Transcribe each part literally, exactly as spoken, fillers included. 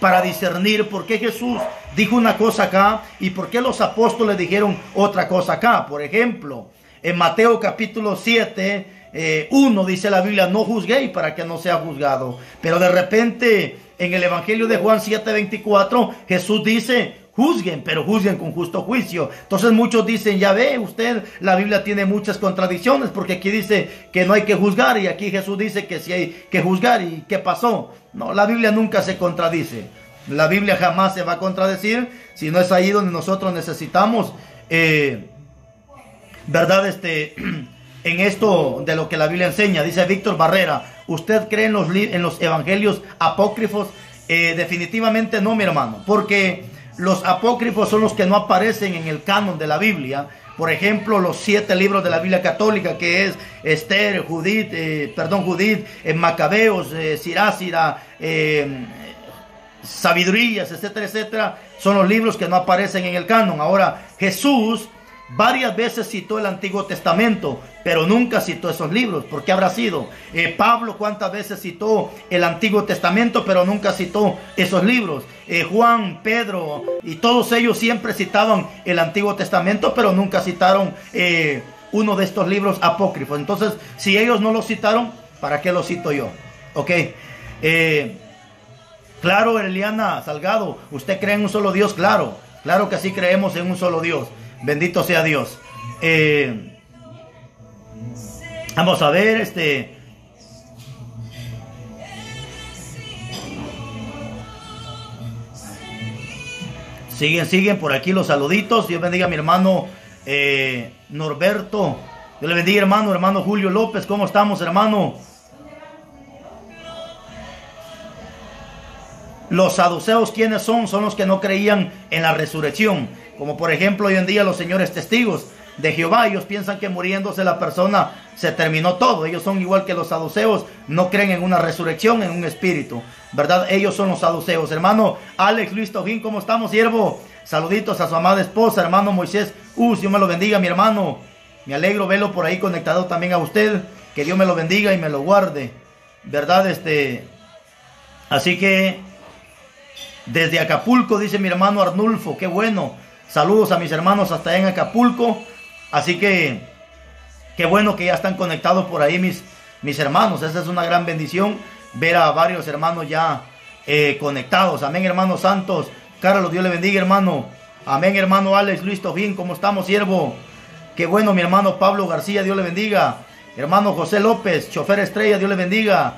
para discernir por qué Jesús dijo una cosa acá y por qué los apóstoles dijeron otra cosa acá. Por ejemplo, en Mateo capítulo siete, eh, uno dice la Biblia, no juzguéis para que no sea juzgado. Pero de repente en el Evangelio de Juan siete veinticuatro, Jesús dice, juzguen, pero juzguen con justo juicio. Entonces muchos dicen, ya ve usted, la Biblia tiene muchas contradicciones, porque aquí dice que no hay que juzgar y aquí Jesús dice que sí hay que juzgar. ¿Y qué pasó? No, la Biblia nunca se contradice. La Biblia jamás se va a contradecir, si no es ahí donde nosotros necesitamos, eh, ¿verdad? Este, en esto de lo que la Biblia enseña. Dice Víctor Barrera, ¿usted cree en los, en los evangelios apócrifos? Eh, definitivamente no, mi hermano, porque los apócrifos son los que no aparecen en el canon de la Biblia. Por ejemplo, los siete libros de la Biblia católica, que es Esther, Judith, eh, perdón, Judith, eh, Macabeos, eh, Sirásida, eh, Sabidurías, etcétera, etcétera, son los libros que no aparecen en el canon. Ahora, Jesús varias veces citó el Antiguo Testamento, pero nunca citó esos libros. ¿Por qué habrá sido? Eh, Pablo, ¿cuántas veces citó el Antiguo Testamento, pero nunca citó esos libros? Eh, Juan, Pedro y todos ellos siempre citaban el Antiguo Testamento, pero nunca citaron eh, uno de estos libros apócrifos. Entonces, si ellos no lo citaron, ¿para qué lo cito yo? Ok. Eh, claro, Eliana Salgado, ¿usted cree en un solo Dios? Claro, claro que sí creemos en un solo Dios. Bendito sea Dios. Eh, vamos a ver, este... Siguen, siguen por aquí los saluditos. Dios bendiga a mi hermano eh, Norberto. Dios le bendiga, hermano, hermano Julio López. ¿Cómo estamos, hermano? Los saduceos, ¿quiénes son? Son los que no creían en la resurrección. Como por ejemplo hoy en día los señores testigos de Jehová. Ellos piensan que muriéndose la persona se terminó todo. Ellos son igual que los saduceos. No creen en una resurrección, en un espíritu, ¿verdad? Ellos son los saduceos. Hermano Alex Luis Tojín, ¿cómo estamos, siervo? Saluditos a su amada esposa, hermano Moisés Us. Dios me lo bendiga, mi hermano. Me alegro verlo por ahí conectado también a usted. Que Dios me lo bendiga y me lo guarde, ¿verdad? Este, así que desde Acapulco, dice mi hermano Arnulfo, qué bueno. Saludos a mis hermanos hasta allá en Acapulco. Así que, qué bueno que ya están conectados por ahí mis, mis hermanos. Esa es una gran bendición, ver a varios hermanos ya eh, conectados. Amén, hermanos santos. Carlos, Dios le bendiga, hermano. Amén, hermano Alex Luis Tojín, ¿cómo estamos, siervo? Qué bueno, mi hermano Pablo García, Dios le bendiga. Hermano José López, chofer estrella, Dios le bendiga.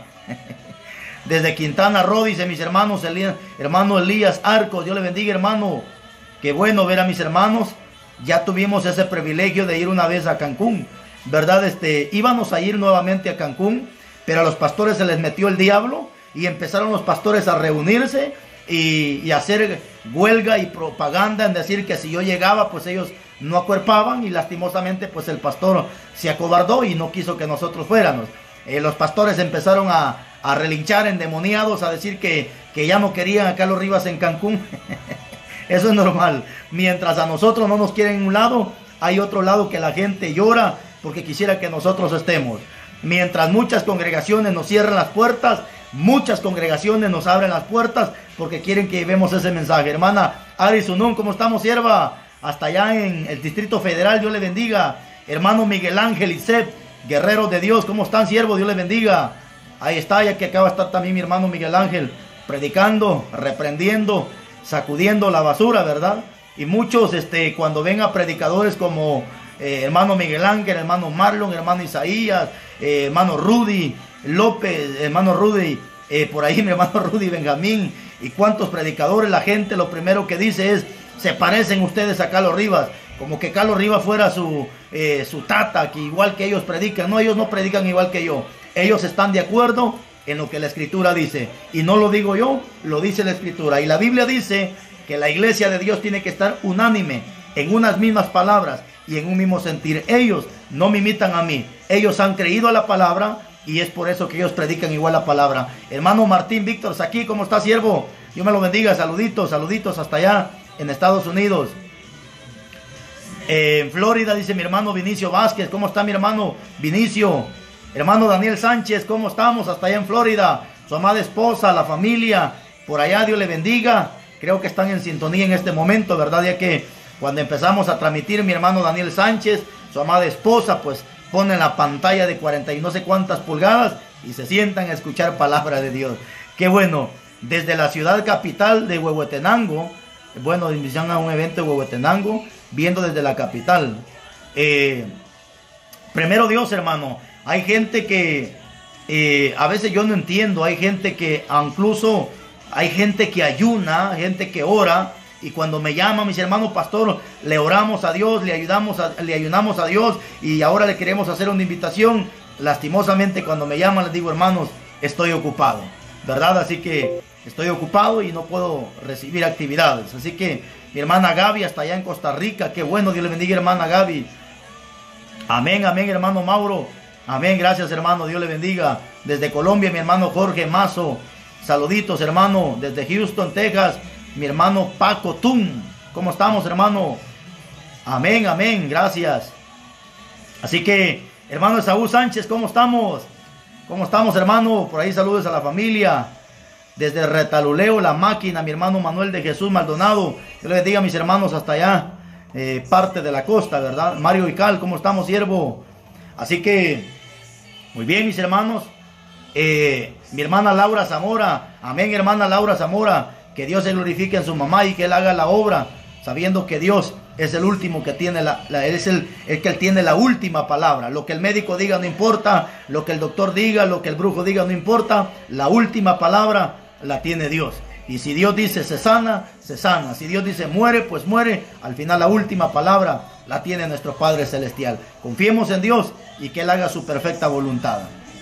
Desde Quintana Roo, dice mis hermanos, Elías, hermano Elías Arcos, Dios le bendiga, hermano. Qué bueno ver a mis hermanos. Ya tuvimos ese privilegio de ir una vez a Cancún, ¿verdad? Este, íbamos a ir nuevamente a Cancún, pero a los pastores se les metió el diablo y empezaron los pastores a reunirse y, y hacer huelga y propaganda en decir que si yo llegaba, pues ellos no acuerpaban, y lastimosamente pues el pastor se acobardó y no quiso que nosotros fuéramos. Eh, los pastores empezaron a, a relinchar endemoniados, a decir que, que ya no querían a Carlos Rivas en Cancún. Eso es normal. Mientras a nosotros no nos quieren en un lado, hay otro lado que la gente llora porque quisiera que nosotros estemos. Mientras muchas congregaciones nos cierran las puertas, muchas congregaciones nos abren las puertas porque quieren que llevemos ese mensaje. Hermana Ari Sunún, ¿cómo estamos, sierva? Hasta allá en el Distrito Federal, Dios le bendiga. Hermano Miguel Ángel Isep, guerreros de Dios, ¿cómo están, siervo? Dios le bendiga. Ahí está, ya que acaba de estar también mi hermano Miguel Ángel, predicando, reprendiendo, sacudiendo la basura, ¿verdad? Y muchos, este, cuando ven a predicadores como eh, hermano Miguel Ángel, hermano Marlon, hermano Isaías, eh, hermano Rudy López, hermano Rudy, eh, por ahí mi hermano Rudy Benjamín, y cuántos predicadores, la gente lo primero que dice es, se parecen ustedes a Carlos Rivas, como que Carlos Rivas fuera su, eh, su tata, que igual que ellos predican. No, ellos no predican igual que yo. Ellos están de acuerdo en lo que la Escritura dice. Y no lo digo yo, lo dice la Escritura. Y la Biblia dice que la iglesia de Dios tiene que estar unánime, en unas mismas palabras y en un mismo sentir. Ellos no me imitan a mí. Ellos han creído a la palabra y es por eso que ellos predican igual la palabra. Hermano Martín Víctor Saquí, ¿cómo está, siervo? Dios me lo bendiga. Saluditos, saluditos hasta allá en Estados Unidos. Eh, en Florida, dice mi hermano Vinicio Vázquez. ¿Cómo está mi hermano Vinicio? Hermano Daniel Sánchez, ¿cómo estamos? Hasta allá en Florida. Su amada esposa, la familia por allá, Dios le bendiga. Creo que están en sintonía en este momento, ¿verdad? Ya que cuando empezamos a transmitir, mi hermano Daniel Sánchez, su amada esposa, pues ponen la pantalla de cuarenta y no sé cuántas pulgadas y se sientan a escuchar palabra de Dios. Qué bueno, desde la ciudad capital de Huehuetenango, bueno, inician a un evento de Huehuetenango, viendo desde la capital. Eh, primero Dios, hermano, hay gente que eh, a veces yo no entiendo, hay gente que incluso, hay gente que ayuna, gente que ora, y cuando me llaman mis hermanos, pastor, le oramos a Dios, le ayudamos, a, le ayunamos a Dios, y ahora le queremos hacer una invitación. Lastimosamente cuando me llaman les digo, hermanos, estoy ocupado, ¿verdad? Así que estoy ocupado y no puedo recibir actividades. Así que mi hermana Gaby hasta allá en Costa Rica, qué bueno, Dios le bendiga, hermana Gaby. Amén, amén, hermano Mauro. Amén, gracias, hermano, Dios le bendiga. Desde Colombia, mi hermano Jorge Mazo. Saluditos, hermano, desde Houston, Texas, mi hermano Paco Tun. ¿Cómo estamos, hermano? Amén, amén, gracias. Así que, hermano Esaú Sánchez, ¿cómo estamos? ¿Cómo estamos, hermano? Por ahí saludos a la familia. Desde Retaluleo, La Máquina, mi hermano Manuel de Jesús Maldonado. Yo les diga a mis hermanos hasta allá, eh, parte de la costa, ¿verdad? Mario Ical, ¿cómo estamos, siervo? Así que, muy bien, mis hermanos. Eh, mi hermana Laura Zamora, amén, hermana Laura Zamora. Que Dios se glorifique en su mamá y que Él haga la obra, sabiendo que Dios es el último que tiene la, la Él es el, el que Él tiene la última palabra. Lo que el médico diga no importa, lo que el doctor diga, lo que el brujo diga no importa. La última palabra la tiene Dios. Y si Dios dice se sana, se sana. Si Dios dice muere, pues muere. Al final la última palabra la tiene nuestro Padre Celestial. Confiemos en Dios y que Él haga su perfecta voluntad.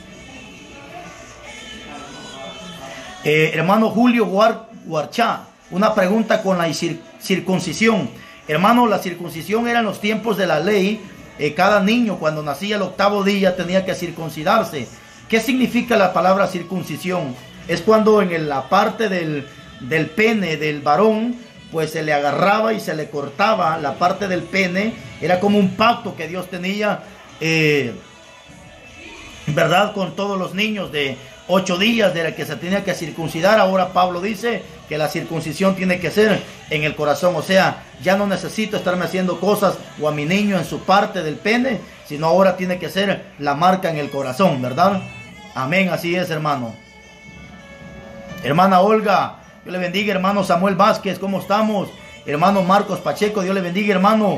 Eh, hermano Julio Guarchá, una pregunta con la cir circuncisión. Hermano, la circuncisión era en los tiempos de la ley. Eh, cada niño cuando nacía el octavo día tenía que circuncidarse. ¿Qué significa la palabra circuncisión? Es cuando en la parte del, del pene del varón, pues se le agarraba y se le cortaba la parte del pene. Era como un pacto que Dios tenía, eh, ¿verdad? Con todos los niños de ocho días de la que se tenía que circuncidar. Ahora Pablo dice que la circuncisión tiene que ser en el corazón. O sea, ya no necesito estarme haciendo cosas o a mi niño en su parte del pene, sino ahora tiene que ser la marca en el corazón, ¿verdad? Amén, así es, hermano. Hermana Olga, Dios le bendiga. Hermano Samuel Vázquez, ¿cómo estamos? Hermano Marcos Pacheco, Dios le bendiga, hermano.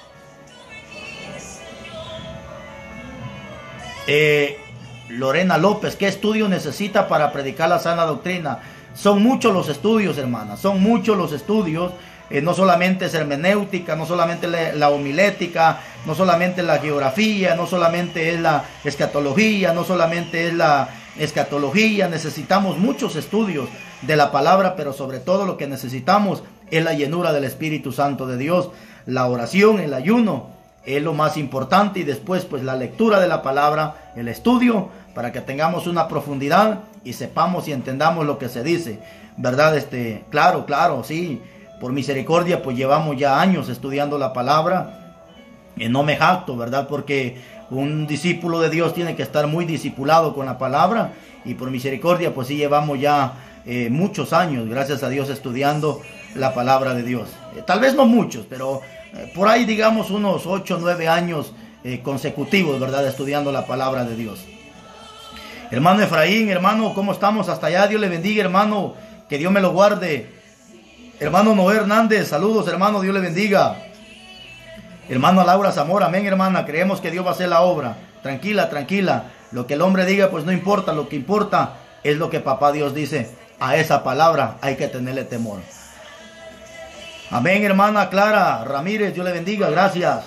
Eh, Lorena López, ¿qué estudio necesita para predicar la sana doctrina? Son muchos los estudios, hermana, son muchos los estudios. Eh, no solamente es hermenéutica, no solamente la, la homilética, no solamente la geografía, no solamente es la escatología, no solamente es la escatología. Necesitamos muchos estudios de la palabra, pero sobre todo lo que necesitamos es la llenura del Espíritu Santo de Dios. La oración, el ayuno es lo más importante, y después pues la lectura de la palabra, el estudio, para que tengamos una profundidad y sepamos y entendamos lo que se dice, ¿verdad? Este, claro, claro, sí, por misericordia pues llevamos ya años estudiando la palabra, y no me jacto, ¿verdad? Porque un discípulo de Dios tiene que estar muy discipulado con la palabra, y por misericordia pues sí llevamos ya eh, muchos años, gracias a Dios, estudiando la palabra de Dios. Eh, tal vez no muchos, pero eh, por ahí digamos unos ocho o nueve años eh, consecutivos, ¿verdad? Estudiando la palabra de Dios. Hermano Efraín, hermano, ¿cómo estamos hasta allá? Dios le bendiga, hermano, que Dios me lo guarde. Hermano Noé Hernández, saludos, hermano, Dios le bendiga. Hermano Laura Zamora, amén, hermana, creemos que Dios va a hacer la obra. Tranquila, tranquila, lo que el hombre diga pues no importa, lo que importa es lo que papá Dios dice. A esa palabra hay que tenerle temor. Amén, hermana Clara Ramírez, Dios le bendiga, gracias.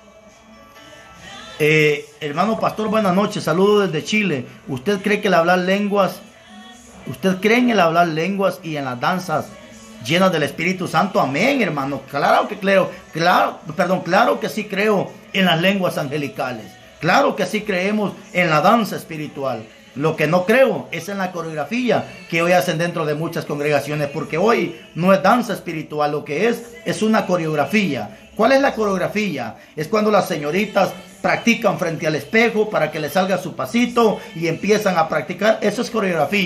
Eh, hermano pastor, buenas noches, saludos desde Chile. ¿Usted cree que el hablar lenguas, usted cree en el hablar lenguas y en las danzas llenas del Espíritu Santo? Amén, hermano, claro que creo, claro, perdón, claro que sí creo en las lenguas angelicales. Claro que sí creemos en la danza espiritual. Lo que no creo es en la coreografía que hoy hacen dentro de muchas congregaciones, porque hoy no es danza espiritual, lo que es es una coreografía. ¿Cuál es la coreografía? Es cuando las señoritas practican frente al espejo para que les salga su pasito y empiezan a practicar. Eso es coreografía.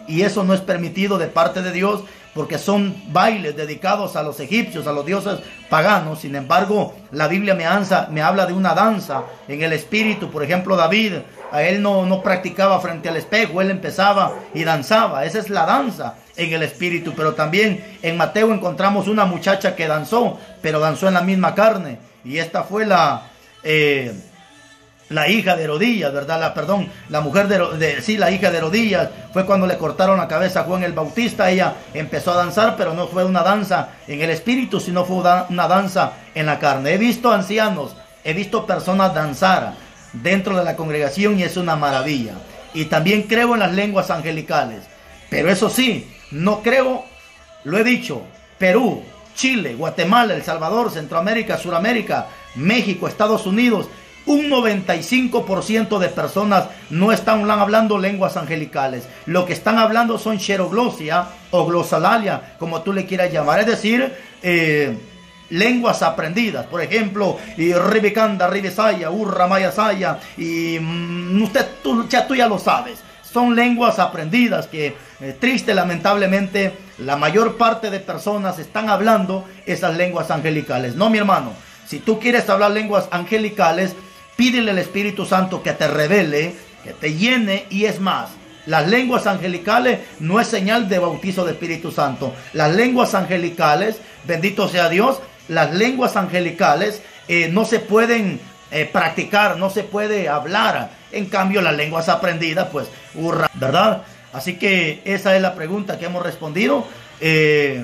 y eso no es permitido de parte de Dios, porque son bailes dedicados a los egipcios, a los dioses paganos. Sin embargo, la Biblia me, ansa, me habla de una danza en el espíritu. Por ejemplo, David, a él no, no practicaba frente al espejo, él empezaba y danzaba. Esa es la danza en el espíritu. Pero también en Mateo encontramos una muchacha que danzó, pero danzó en la misma carne. Y esta fue la... Eh, la hija de Herodías, ¿verdad? La, perdón, la mujer de, de, sí, la hija de Herodías, fue cuando le cortaron la cabeza a Juan el Bautista. Ella empezó a danzar, pero no fue una danza en el espíritu, sino fue una danza en la carne. He visto ancianos, he visto personas danzar dentro de la congregación y es una maravilla. Y también creo en las lenguas angelicales, pero eso sí, no creo, lo he dicho, Perú, Chile, Guatemala, El Salvador, Centroamérica, Suramérica, México, Estados Unidos, un noventa y cinco por ciento de personas no están hablando lenguas angelicales. Lo que están hablando son xeroglosia o glosalalia, como tú le quieras llamar. Es decir, eh, lenguas aprendidas. Por ejemplo, y Ribicanda, Ribesaya, Urra, Mayasaya. Y mmm, usted, tú, ya, tú ya lo sabes. Son lenguas aprendidas que, eh, triste, lamentablemente, la mayor parte de personas están hablando esas lenguas angelicales. No, mi hermano. Si tú quieres hablar lenguas angelicales, pídele al Espíritu Santo que te revele, que te llene. Y es más, las lenguas angelicales no es señal de bautizo de Espíritu Santo. Las lenguas angelicales, bendito sea Dios, las lenguas angelicales eh, no se pueden eh, practicar, no se puede hablar. En cambio, las lenguas aprendidas, pues, hurra, ¿verdad? Así que esa es la pregunta que hemos respondido. Eh,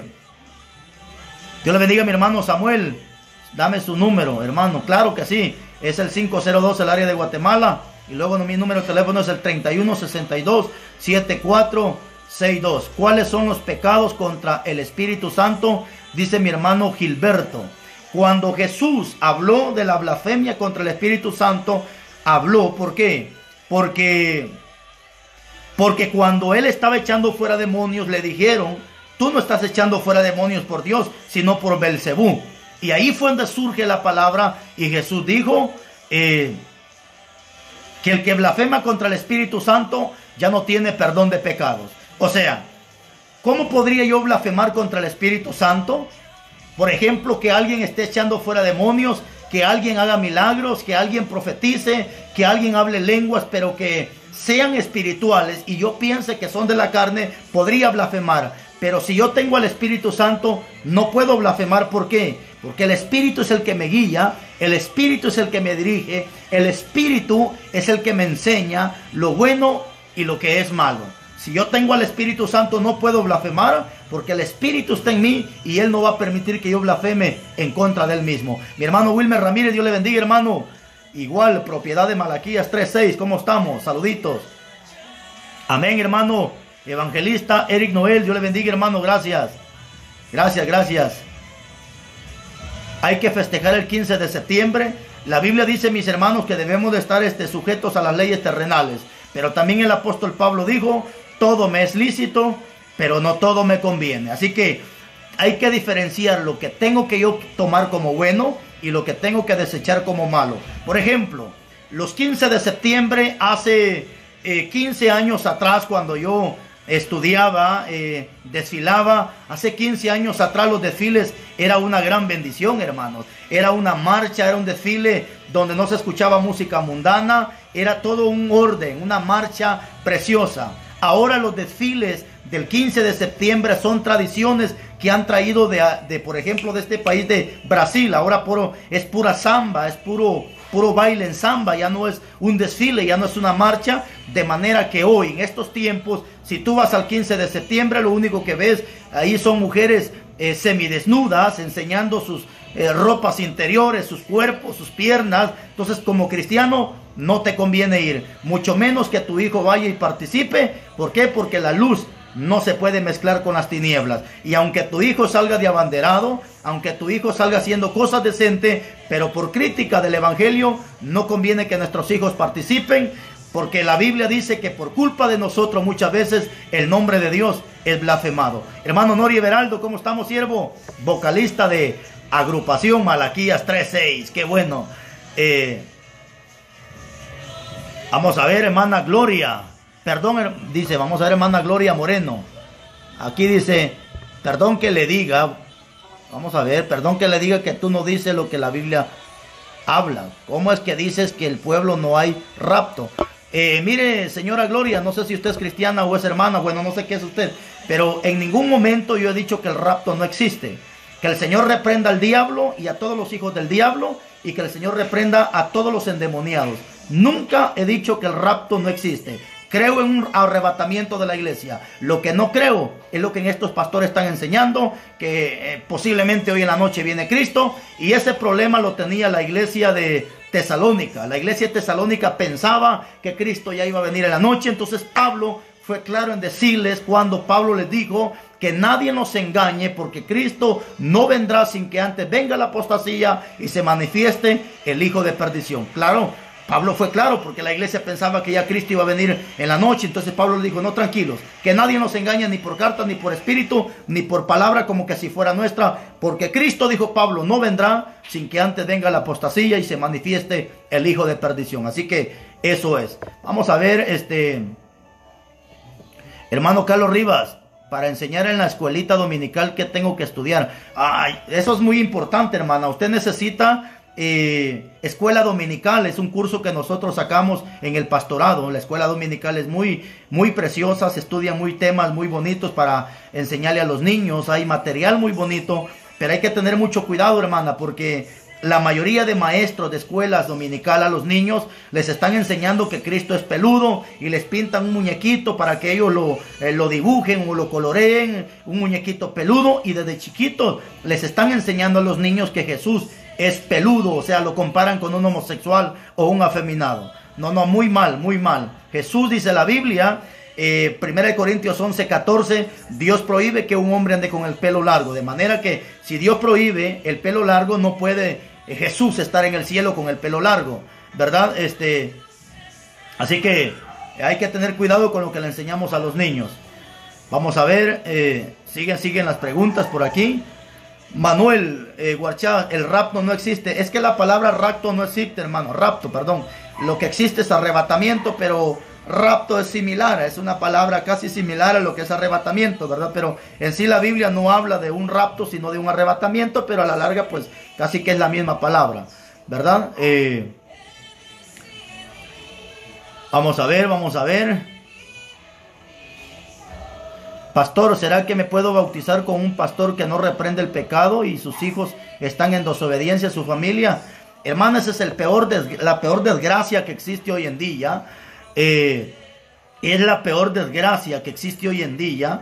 Dios le bendiga a mi hermano Samuel. Dame su número, hermano. Claro que sí. Es el cinco cero dos, el área de Guatemala. Y luego mi número de teléfono es el treinta y uno sesenta y dos, setenta y cuatro sesenta y dos. ¿Cuáles son los pecados contra el Espíritu Santo? Dice mi hermano Gilberto. Cuando Jesús habló de la blasfemia contra el Espíritu Santo, habló, ¿por qué? Porque, porque cuando él estaba echando fuera demonios, le dijeron, tú no estás echando fuera demonios por Dios, sino por Belcebú. Y ahí fue donde surge la palabra, y Jesús dijo eh, que el que blasfema contra el Espíritu Santo ya no tiene perdón de pecados. O sea, ¿cómo podría yo blasfemar contra el Espíritu Santo? Por ejemplo, que alguien esté echando fuera demonios, que alguien haga milagros, que alguien profetice, que alguien hable lenguas, pero que sean espirituales y yo piense que son de la carne, podría blasfemar. Pero si yo tengo al Espíritu Santo, no puedo blasfemar. ¿Por qué? Porque el Espíritu es el que me guía, el Espíritu es el que me dirige, el Espíritu es el que me enseña lo bueno y lo que es malo. Si yo tengo al Espíritu Santo, no puedo blasfemar, porque el Espíritu está en mí y Él no va a permitir que yo blasfeme en contra de Él mismo. Mi hermano Wilmer Ramírez, Dios le bendiga, hermano. Igual, propiedad de Malaquías tres seis, ¿cómo estamos? Saluditos. Amén, hermano. Evangelista Eric Noel, Dios le bendiga, hermano, gracias. Gracias, gracias. Hay que festejar el quince de septiembre. La Biblia dice, mis hermanos, que debemos de estar este, sujetos a las leyes terrenales. Pero también el apóstol Pablo dijo, todo me es lícito, pero no todo me conviene. Así que hay que diferenciar lo que tengo que yo tomar como bueno y lo que tengo que desechar como malo. Por ejemplo, los quince de septiembre, hace eh, quince años atrás, cuando yo estudiaba, eh, desfilaba, hace quince años atrás los desfiles era una gran bendición, hermanos. Era una marcha, era un desfile donde no se escuchaba música mundana, era todo un orden, una marcha preciosa. Ahora los desfiles del quince de septiembre son tradiciones que han traído de, de por ejemplo, de este país de Brasil. Ahora puro, es pura samba, es puro... puro baile en samba, ya no es un desfile, ya no es una marcha, de manera que hoy, en estos tiempos, si tú vas al quince de septiembre, lo único que ves ahí son mujeres eh, semidesnudas, enseñando sus eh, ropas interiores, sus cuerpos, sus piernas. Entonces, como cristiano, no te conviene ir, mucho menos que tu hijo vaya y participe. ¿Por qué? Porque la luz no se puede mezclar con las tinieblas. Y aunque tu hijo salga de abanderado, aunque tu hijo salga haciendo cosas decentes, pero por crítica del evangelio, no conviene que nuestros hijos participen, porque la Biblia dice que por culpa de nosotros muchas veces el nombre de Dios es blasfemado. Hermano Nori Everaldo, ¿cómo estamos, siervo? Vocalista de Agrupación Malaquías tres seis, qué bueno. Eh, vamos a ver, hermana Gloria perdón, dice, vamos a ver, hermana Gloria Moreno. Aquí dice, perdón que le diga, vamos a ver, perdón que le diga que tú no dices lo que la Biblia habla. ¿Cómo es que dices que el pueblo no hay rapto? Eh, mire, señora Gloria, no sé si usted es cristiana o es hermana, bueno, no sé qué es usted, pero en ningún momento yo he dicho que el rapto no existe. Que el Señor reprenda al diablo y a todos los hijos del diablo, y que el Señor reprenda a todos los endemoniados. Nunca he dicho que el rapto no existe. Creo en un arrebatamiento de la iglesia. Lo que no creo es lo que en estos pastores están enseñando, que eh, posiblemente hoy en la noche viene Cristo, y ese problema lo tenía la iglesia de Tesalónica. La iglesia de Tesalónica pensaba que Cristo ya iba a venir en la noche. Entonces Pablo fue claro en decirles, cuando Pablo les dijo que nadie nos engañe, porque Cristo no vendrá sin que antes venga la apostasía y se manifieste el hijo de perdición. Claro, Pablo fue claro, porque la iglesia pensaba que ya Cristo iba a venir en la noche. Entonces Pablo le dijo, no, tranquilos, que nadie nos engañe ni por carta, ni por espíritu, ni por palabra como que si fuera nuestra, porque Cristo, dijo Pablo, no vendrá sin que antes venga la apostasía y se manifieste el hijo de perdición. Así que eso es. Vamos a ver, este hermano Carlos Rivas, para enseñar en la escuelita dominical, ¿qué tengo que estudiar? Ay, eso es muy importante, hermana. Usted necesita Eh, escuela dominical. Es un curso que nosotros sacamos en el pastorado. La escuela dominical es muy, muy preciosa. Se estudian muy temas muy bonitos para enseñarle a los niños. Hay material muy bonito, pero hay que tener mucho cuidado, hermana, porque la mayoría de maestros de escuelas dominicales a los niños les están enseñando que Cristo es peludo y les pintan un muñequito para que ellos lo, eh, lo dibujen o lo coloreen, un muñequito peludo, y desde chiquitos les están enseñando a los niños que Jesús es peludo, o sea, lo comparan con un homosexual o un afeminado. No, no, muy mal, muy mal. Jesús, dice la Biblia, eh, primera de Corintios once, catorce, Dios prohíbe que un hombre ande con el pelo largo. De manera que si Dios prohíbe el pelo largo, no puede eh, Jesús estar en el cielo con el pelo largo, ¿verdad? Este, así que hay que tener cuidado con lo que le enseñamos a los niños. Vamos a ver, eh, siguen, siguen las preguntas por aquí. Manuel eh, Guarchá, el rapto no existe. Es que la palabra rapto no existe, hermano. Rapto, perdón. Lo que existe es arrebatamiento, pero rapto es similar. Es una palabra casi similar a lo que es arrebatamiento, ¿verdad? Pero en sí la Biblia no habla de un rapto, sino de un arrebatamiento, pero a la larga, pues, casi que es la misma palabra, ¿verdad? Eh, vamos a ver, vamos a ver. Pastor, ¿será que me puedo bautizar con un pastor que no reprende el pecado y sus hijos están en desobediencia a su familia? Hermano, esa es el peor des- la peor desgracia que existe hoy en día. Eh, es la peor desgracia que existe hoy en día.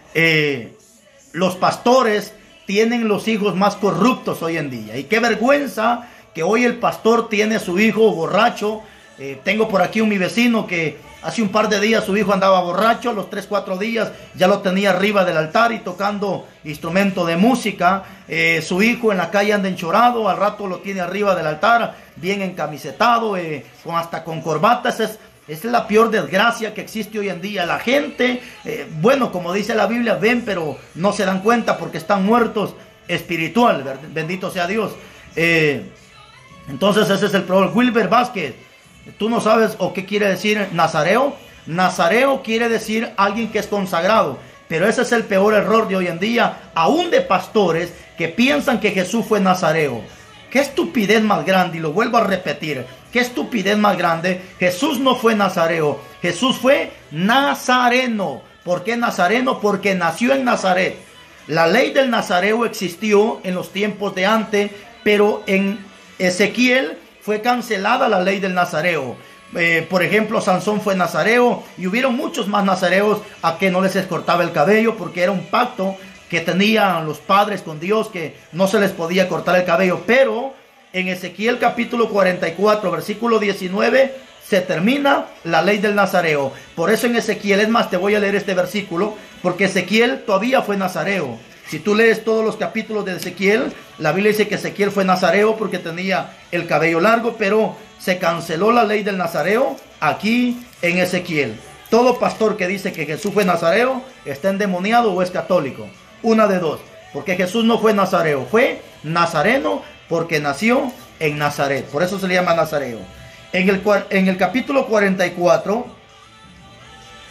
Eh, los pastores tienen los hijos más corruptos hoy en día. Y qué vergüenza que hoy el pastor tiene a su hijo borracho. Eh, tengo por aquí un mi vecino que hace un par de días su hijo andaba borracho. A los tres, cuatro días ya lo tenía arriba del altar y tocando instrumento de música. Eh, su hijo en la calle anda enchorado, al rato lo tiene arriba del altar, bien encamisetado, eh, con, hasta con corbatas. Es, es la peor desgracia que existe hoy en día. La gente, eh, bueno, como dice la Biblia, ven pero no se dan cuenta porque están muertos espiritual. Bendito sea Dios. Eh, entonces ese es el problema. Wilber Vázquez, ¿tú no sabes o qué quiere decir nazareo? Nazareo quiere decir alguien que es consagrado. Pero ese es el peor error de hoy en día, aún de pastores que piensan que Jesús fue nazareo. Qué estupidez más grande, y lo vuelvo a repetir. Qué estupidez más grande. Jesús no fue nazareo. Jesús fue nazareno. ¿Por qué nazareno? Porque nació en Nazaret. La ley del nazareo existió en los tiempos de antes, pero en Ezequiel fue cancelada la ley del nazareo. Eh, por ejemplo, Sansón fue nazareo y hubieron muchos más nazareos a que no les cortaba el cabello, porque era un pacto que tenían los padres con Dios, que no se les podía cortar el cabello. Pero en Ezequiel capítulo cuarenta y cuatro, versículo diecinueve, se termina la ley del nazareo. Por eso en Ezequiel, es más, te voy a leer este versículo, porque Ezequiel todavía fue nazareo. Si tú lees todos los capítulos de Ezequiel, la Biblia dice que Ezequiel fue nazareo porque tenía el cabello largo, pero se canceló la ley del nazareo aquí en Ezequiel. Todo pastor que dice que Jesús fue nazareo está endemoniado o es católico. Una de dos, porque Jesús no fue nazareo, fue nazareno porque nació en Nazaret. Por eso se le llama nazareo. En el, en el capítulo cuarenta y cuatro,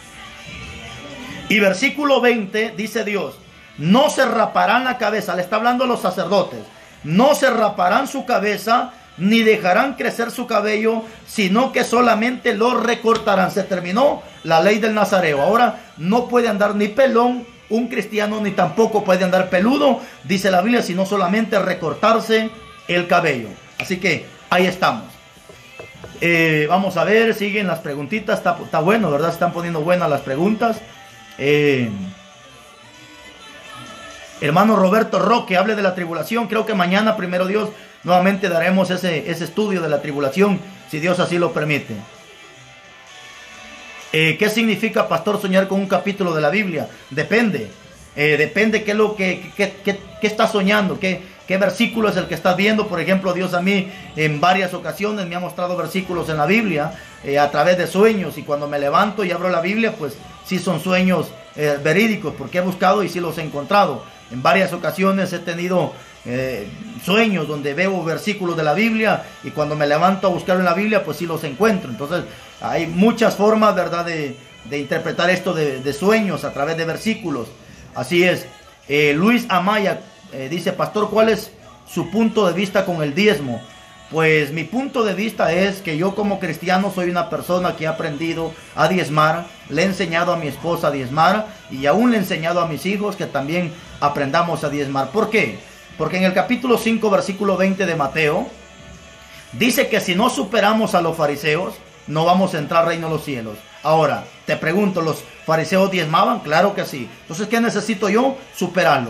Y versículo veinte dice Dios, no se raparán la cabeza, le está hablando a los sacerdotes, no se raparán su cabeza, ni dejarán crecer su cabello, sino que solamente lo recortarán. Se terminó la ley del nazareo. Ahora no puede andar ni pelón un cristiano, ni tampoco puede andar peludo, dice la Biblia, sino solamente recortarse el cabello. Así que ahí estamos. Eh, vamos a ver, siguen las preguntitas. Está, está bueno, ¿verdad? Se están poniendo buenas las preguntas. Eh, hermano Roberto Roque, hable de la tribulación. Creo que mañana, primero Dios, nuevamente daremos ese, ese estudio de la tribulación, si Dios así lo permite. Eh, ¿Qué significa, pastor, soñar con un capítulo de la Biblia? Depende. Eh, depende qué es lo que, que, que, que está soñando, qué, qué versículo es el que estás viendo. Por ejemplo, Dios a mí en varias ocasiones me ha mostrado versículos en la Biblia eh, a través de sueños. Y cuando me levanto y abro la Biblia, pues sí son sueños eh, verídicos, porque he buscado y sí los he encontrado. En varias ocasiones he tenido eh, sueños donde veo versículos de la Biblia, y cuando me levanto a buscar en la Biblia, pues sí los encuentro. Entonces hay muchas formas, ¿verdad?, de, de interpretar esto de, de sueños a través de versículos. Así es. eh, Luis Amaya eh, dice, pastor, ¿cuál es su punto de vista con el diezmo? Pues mi punto de vista es que yo como cristiano soy una persona que ha aprendido a diezmar. Le he enseñado a mi esposa a diezmar, y aún le he enseñado a mis hijos que también aprendamos a diezmar. ¿Por qué? Porque en el capítulo cinco, versículo veinte de Mateo, dice que si no superamos a los fariseos, no vamos a entrar al reino de los cielos. Ahora, te pregunto, ¿los fariseos diezmaban? Claro que sí. Entonces, ¿qué necesito yo? Superarlo.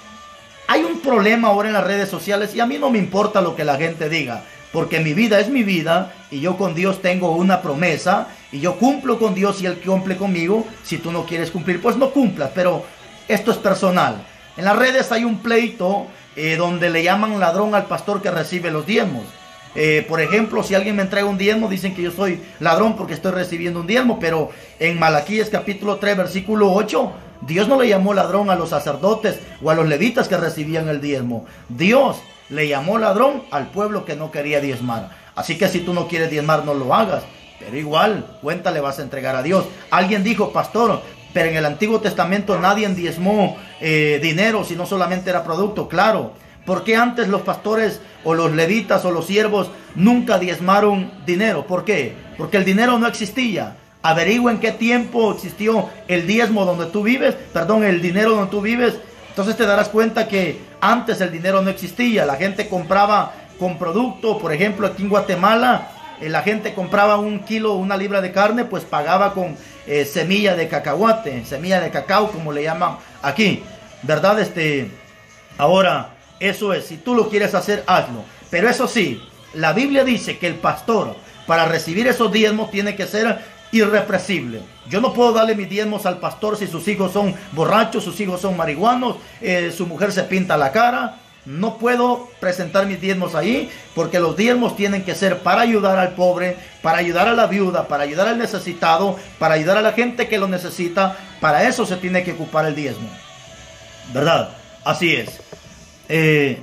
Hay un problema ahora en las redes sociales, y a mí no me importa lo que la gente diga, porque mi vida es mi vida, y yo con Dios tengo una promesa, y yo cumplo con Dios y Él cumple conmigo. Si tú no quieres cumplir, pues no cumplas, pero esto es personal. En las redes hay un pleito eh, donde le llaman ladrón al pastor que recibe los diezmos. Eh, por ejemplo, si alguien me entrega un diezmo, dicen que yo soy ladrón porque estoy recibiendo un diezmo. Pero en Malaquías capítulo tres, versículo ocho, Dios no le llamó ladrón a los sacerdotes o a los levitas que recibían el diezmo. Dios le llamó ladrón al pueblo que no quería diezmar. Así que si tú no quieres diezmar, no lo hagas, pero igual cuenta le vas a entregar a Dios. Alguien dijo, pastor, pero en el Antiguo Testamento nadie diezmó eh, dinero, sino solamente era producto. Claro. ¿Por qué antes los pastores o los levitas o los siervos nunca diezmaron dinero? ¿Por qué? Porque el dinero no existía. Averigua en qué tiempo existió el diezmo donde tú vives, perdón, el dinero donde tú vives. Entonces te darás cuenta que antes el dinero no existía. La gente compraba con producto. Por ejemplo, aquí en Guatemala, eh, la gente compraba un kilo, una libra de carne, pues pagaba con eh, semilla de cacahuate, semilla de cacao, como le llaman aquí, ¿verdad? Este, ahora... Eso es, si tú lo quieres hacer, hazlo. Pero eso sí, la Biblia dice que el pastor, para recibir esos diezmos, tiene que ser irrepresible. Yo no puedo darle mis diezmos al pastor si sus hijos son borrachos, sus hijos son marihuanos, eh, su mujer se pinta la cara. No puedo presentar mis diezmos ahí, porque los diezmos tienen que ser para ayudar al pobre, para ayudar a la viuda, para ayudar al necesitado, para ayudar a la gente que lo necesita. Para eso se tiene que ocupar el diezmo, ¿verdad? Así es. Eh,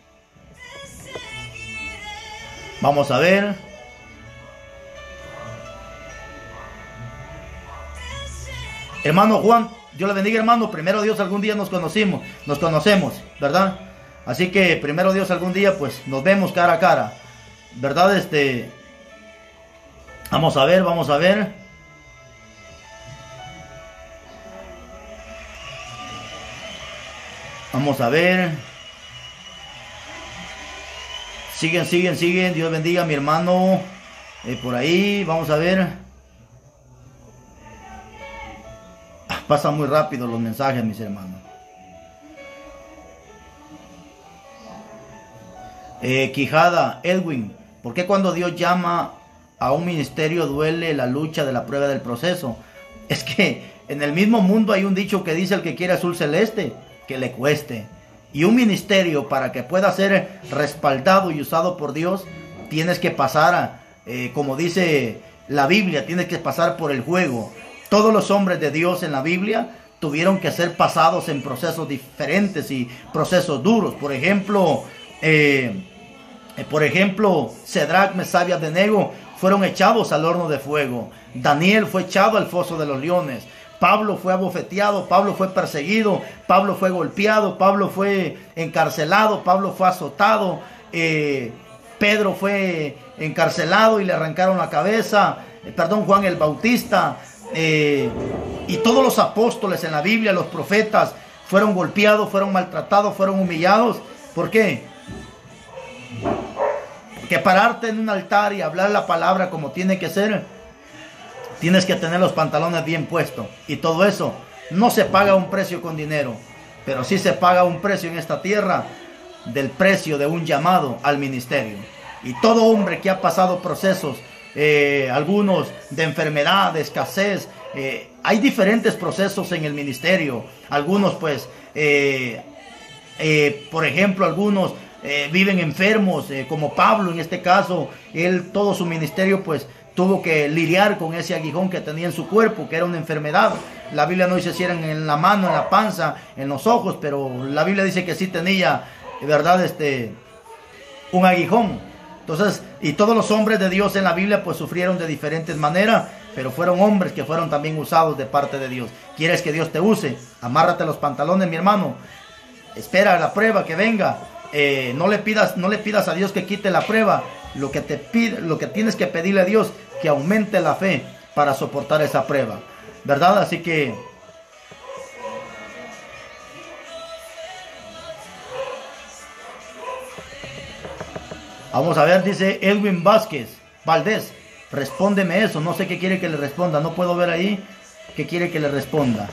vamos a ver. Hermano Juan, Dios le bendiga, hermano. Primero Dios, algún día nos conocimos, nos conocemos, ¿verdad? Así que primero Dios, algún día pues nos vemos cara a cara, ¿verdad? Este, vamos a ver, vamos a ver. Vamos a ver. Siguen, siguen, siguen. Dios bendiga a mi hermano. Eh, por ahí, vamos a ver. Ah, pasan muy rápido los mensajes, mis hermanos. Eh, Quijada, Edwin. ¿Por qué cuando Dios llama a un ministerio duele la lucha de la prueba del proceso? Es que en el mismo mundo hay un dicho que dice: el que quiere azul celeste, que le cueste. Y un ministerio, para que pueda ser respaldado y usado por Dios, tienes que pasar, a, eh, como dice la Biblia, tienes que pasar por el fuego. Todos los hombres de Dios en la Biblia tuvieron que ser pasados en procesos diferentes y procesos duros. Por ejemplo, eh, eh, por ejemplo, Cedrac, Mesach y Abednego fueron echados al horno de fuego. Daniel fue echado al foso de los leones. Pablo fue abofeteado, Pablo fue perseguido, Pablo fue golpeado, Pablo fue encarcelado, Pablo fue azotado, eh, Pedro fue encarcelado y le arrancaron la cabeza, eh, perdón, Juan el Bautista, eh, y todos los apóstoles en la Biblia, los profetas, fueron golpeados, fueron maltratados, fueron humillados. ¿Por qué? Que pararte en un altar y hablar la palabra como tiene que ser, tienes que tener los pantalones bien puestos. Y todo eso no se paga un precio con dinero, pero sí se paga un precio en esta tierra, del precio de un llamado al ministerio. Y todo hombre que ha pasado procesos, eh, algunos de enfermedad, de escasez, eh, hay diferentes procesos en el ministerio. Algunos pues, eh, eh, por ejemplo, algunos eh, viven enfermos, eh, como Pablo en este caso. Él, todo su ministerio pues tuvo que lidiar con ese aguijón que tenía en su cuerpo, que era una enfermedad. La Biblia no dice si eran en la mano, en la panza, en los ojos, pero la Biblia dice que sí tenía, ¿verdad? Este, un aguijón. Entonces, y todos los hombres de Dios en la Biblia pues sufrieron de diferentes maneras, pero fueron hombres que fueron también usados de parte de Dios. ¿Quieres que Dios te use? Amárrate los pantalones, mi hermano. Espera la prueba que venga. Eh, no le pidas, no le pidas a Dios que quite la prueba. Lo que te pide, lo que tienes que pedirle a Dios, que aumente la fe para soportar esa prueba, ¿verdad? Así que vamos a ver, dice Edwin Vázquez Valdés, respóndeme eso, no sé qué quiere que le responda, no puedo ver ahí qué quiere que le responda.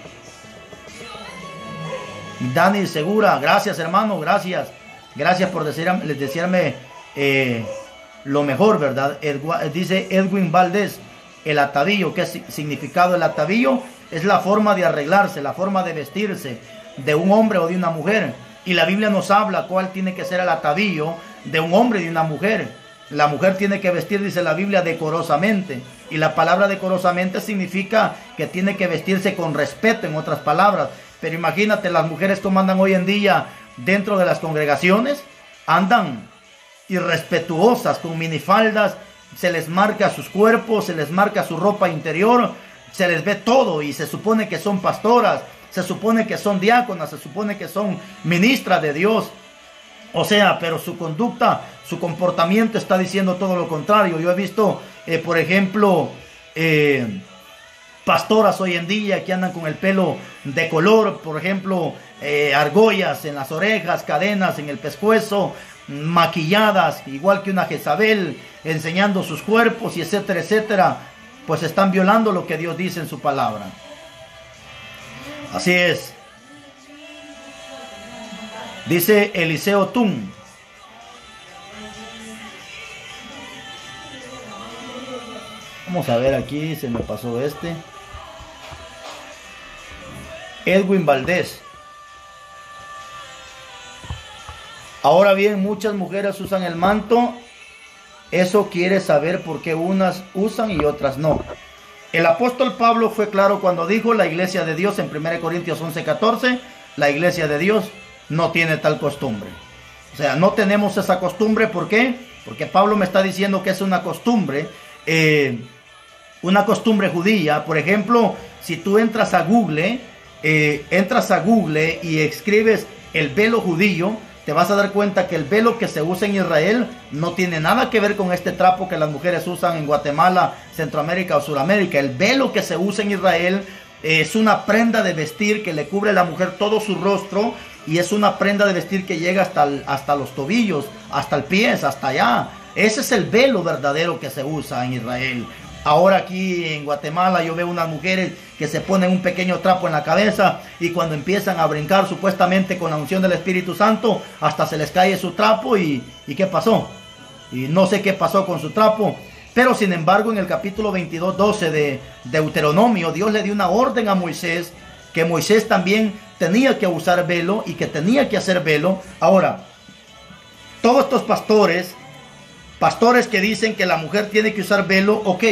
Dani Segura, gracias hermano, gracias, gracias por decir, decirme eh, lo mejor, ¿verdad? Edgu dice Edwin Valdés, el atavío, ¿qué significado? El atavío es la forma de arreglarse, la forma de vestirse de un hombre o de una mujer, y la Biblia nos habla cuál tiene que ser el atavío de un hombre y de una mujer. La mujer tiene que vestir, dice la Biblia, decorosamente, y la palabra decorosamente significa que tiene que vestirse con respeto, en otras palabras. Pero imagínate las mujeres como andan hoy en día dentro de las congregaciones, andan irrespetuosas con minifaldas, se les marca sus cuerpos, se les marca su ropa interior, se les ve todo, y se supone que son pastoras, se supone que son diáconas, se supone que son ministras de Dios. O sea, pero su conducta, su comportamiento está diciendo todo lo contrario. Yo he visto, eh, por ejemplo, eh, pastoras hoy en día que andan con el pelo de color, por ejemplo, eh, argollas en las orejas, cadenas en el pescuezo, maquilladas, igual que una Jezabel, enseñando sus cuerpos y etcétera, etcétera. Pues están violando lo que Dios dice en su palabra. Así es. Dice Eliseo Tun. Vamos a ver aquí, se me pasó este. Edwin Valdés. Ahora bien, muchas mujeres usan el manto. Eso quiere saber por qué unas usan y otras no. El apóstol Pablo fue claro cuando dijo: la iglesia de Dios, en primera Corintios once, catorce, la iglesia de Dios no tiene tal costumbre. O sea, no tenemos esa costumbre. ¿Por qué? Porque Pablo me está diciendo que es una costumbre, eh, una costumbre judía. Por ejemplo, si tú entras a Google, eh, entras a Google y escribes el velo judío, te vas a dar cuenta que el velo que se usa en Israel no tiene nada que ver con este trapo que las mujeres usan en Guatemala, Centroamérica o Suramérica. El velo que se usa en Israel es una prenda de vestir que le cubre a la mujer todo su rostro, y es una prenda de vestir que llega hasta, el, hasta los tobillos, hasta el pie, hasta allá. Ese es el velo verdadero que se usa en Israel. Ahora aquí en Guatemala yo veo unas mujeres que se ponen un pequeño trapo en la cabeza, y cuando empiezan a brincar supuestamente con la unción del Espíritu Santo, hasta se les cae su trapo y, y ¿qué pasó? Y no sé qué pasó con su trapo. Pero sin embargo, en el capítulo veintidós, doce de Deuteronomio, Dios le dio una orden a Moisés, que Moisés también tenía que usar velo y que tenía que hacer velo. Ahora, todos estos pastores, pastores que dicen que la mujer tiene que usar velo, ok.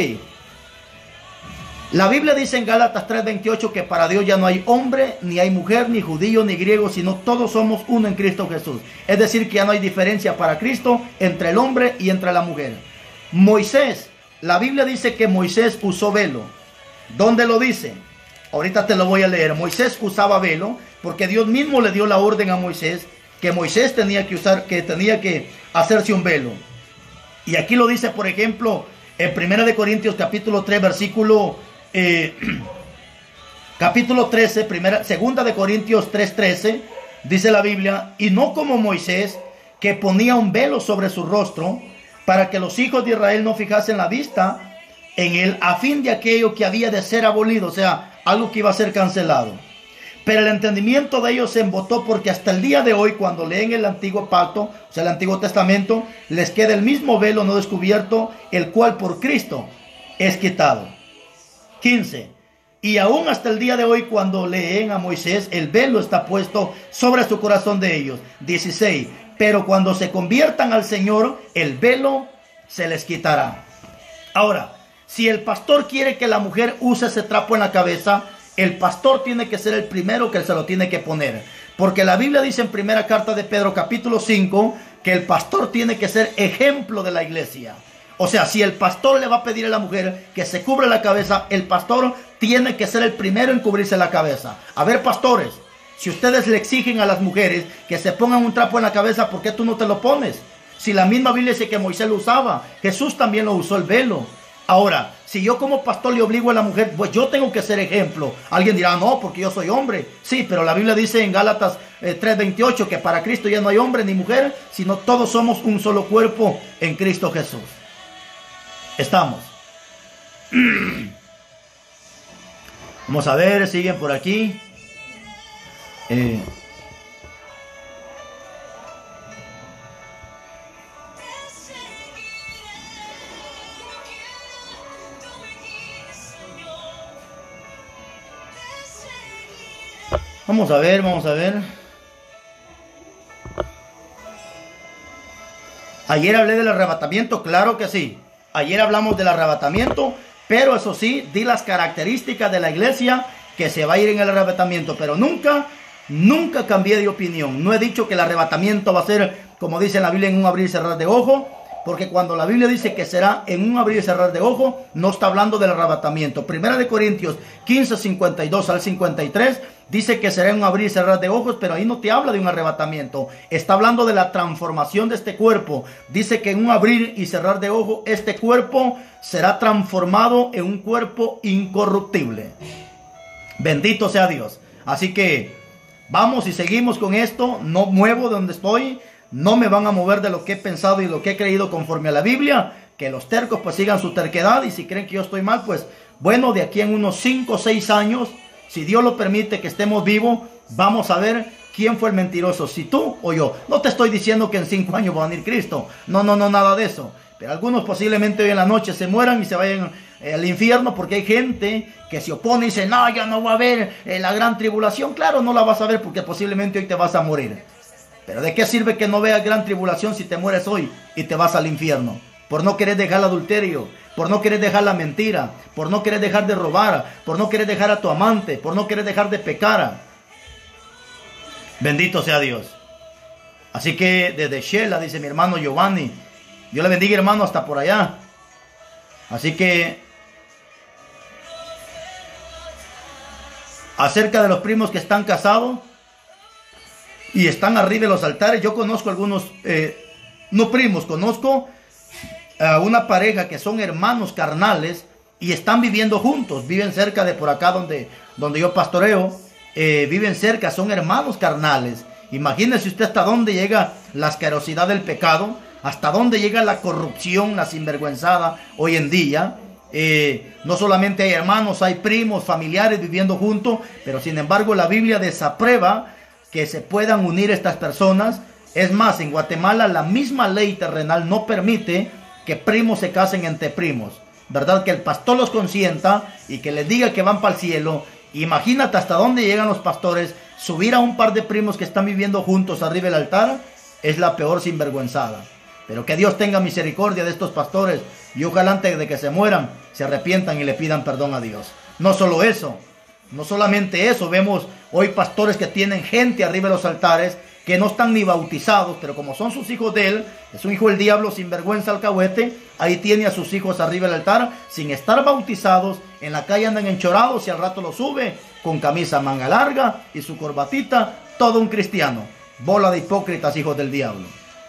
La Biblia dice en Gálatas tres veintiocho que para Dios ya no hay hombre, ni hay mujer, ni judío, ni griego, sino todos somos uno en Cristo Jesús. Es decir, que ya no hay diferencia para Cristo entre el hombre y entre la mujer. Moisés, la Biblia dice que Moisés usó velo. ¿Dónde lo dice? Ahorita te lo voy a leer. Moisés usaba velo porque Dios mismo le dio la orden a Moisés que Moisés tenía que usar, que tenía que hacerse un velo. Y aquí lo dice, por ejemplo, en Primera de Corintios capítulo tres, versículo eh, capítulo trece, primera, Segunda de Corintios tres, trece, dice la Biblia, y no como Moisés, que ponía un velo sobre su rostro, para que los hijos de Israel no fijasen la vista en él, a fin de aquello que había de ser abolido, o sea, algo que iba a ser cancelado. Pero el entendimiento de ellos se embotó, porque hasta el día de hoy, cuando leen el antiguo pacto, o sea, el Antiguo Testamento, les queda el mismo velo no descubierto, el cual por Cristo es quitado. quince. Y aún hasta el día de hoy, cuando leen a Moisés, el velo está puesto sobre su corazón de ellos. dieciséis. Pero cuando se conviertan al Señor, el velo se les quitará. Ahora, si el pastor quiere que la mujer use ese trapo en la cabeza, el pastor tiene que ser el primero que se lo tiene que poner. Porque la Biblia dice en primera carta de Pedro capítulo cinco que el pastor tiene que ser ejemplo de la iglesia. O sea, si el pastor le va a pedir a la mujer que se cubra la cabeza, el pastor tiene que ser el primero en cubrirse la cabeza. A ver, pastores, si ustedes le exigen a las mujeres que se pongan un trapo en la cabeza, ¿por qué tú no te lo pones? Si la misma Biblia dice que Moisés lo usaba, Jesús también lo usó, el velo. Ahora, si yo como pastor le obligo a la mujer, pues yo tengo que ser ejemplo. Alguien dirá, no, porque yo soy hombre. Sí, pero la Biblia dice en Gálatas eh, tres veintiocho que para Cristo ya no hay hombre ni mujer, sino todos somos un solo cuerpo en Cristo Jesús. Estamos. Vamos a ver, siguen por aquí. Eh... Vamos a ver, vamos a ver. Ayer hablé del arrebatamiento, claro que sí. Ayer hablamos del arrebatamiento, pero eso sí, di las características de la iglesia que se va a ir en el arrebatamiento. Pero nunca, nunca cambié de opinión. No he dicho que el arrebatamiento va a ser, como dice la Biblia, en un abrir y cerrar de ojo. Porque cuando la Biblia dice que será en un abrir y cerrar de ojo, no está hablando del arrebatamiento. Primera de Corintios quince, cincuenta y dos al cincuenta y tres dice que será en un abrir y cerrar de ojos, pero ahí no te habla de un arrebatamiento. Está hablando de la transformación de este cuerpo. Dice que en un abrir y cerrar de ojos, este cuerpo será transformado en un cuerpo incorruptible. Bendito sea Dios. Así que vamos y seguimos con esto. No muevo de donde estoy. No me van a mover de lo que he pensado y lo que he creído conforme a la Biblia. Que los tercos pues sigan su terquedad, y si creen que yo estoy mal, pues bueno, de aquí en unos cinco o seis años, si Dios lo permite que estemos vivos, vamos a ver quién fue el mentiroso, si tú o yo. No te estoy diciendo que en cinco años va a venir Cristo. No, no, no, nada de eso. Pero algunos posiblemente hoy en la noche se mueran y se vayan eh, al infierno, porque hay gente que se opone y dice, no, ya no va a haber eh, la gran tribulación. Claro, no la vas a ver porque posiblemente hoy te vas a morir. Pero ¿de qué sirve que no veas gran tribulación si te mueres hoy y te vas al infierno? Por no querer dejar el adulterio, por no querer dejar la mentira, por no querer dejar de robar, por no querer dejar a tu amante, por no querer dejar de pecar. Bendito sea Dios. Así que desde Shela, dice mi hermano Giovanni, Dios le bendiga, hermano, hasta por allá. Así que acerca de los primos que están casados y están arriba de los altares, yo conozco algunos, eh, no primos, conozco a una pareja que son hermanos carnales y están viviendo juntos, viven cerca de por acá donde, donde yo pastoreo, eh, viven cerca, son hermanos carnales. Imagínese usted hasta dónde llega la asquerosidad del pecado, hasta dónde llega la corrupción, la sinvergüenzada hoy en día. Eh, no solamente hay hermanos, hay primos, familiares viviendo juntos, pero sin embargo la Biblia desaprueba que se puedan unir estas personas. Es más, en Guatemala la misma ley terrenal no permite que primos se casen entre primos, ¿verdad? Que el pastor los consienta y que les diga que van para el cielo. Imagínate hasta dónde llegan los pastores. Subir a un par de primos que están viviendo juntos arriba del altar es la peor sinvergüenzada. Pero que Dios tenga misericordia de estos pastores y ojalá antes de que se mueran se arrepientan y le pidan perdón a Dios. No solo eso, no solamente eso, vemos hoy pastores que tienen gente arriba de los altares que no están ni bautizados, pero como son sus hijos de él, es un hijo del diablo sin vergüenza alcahuete, ahí tiene a sus hijos arriba del altar, sin estar bautizados, en la calle andan enchorados y al rato lo sube, con camisa manga larga y su corbatita, todo un cristiano. Bola de hipócritas, hijos del diablo.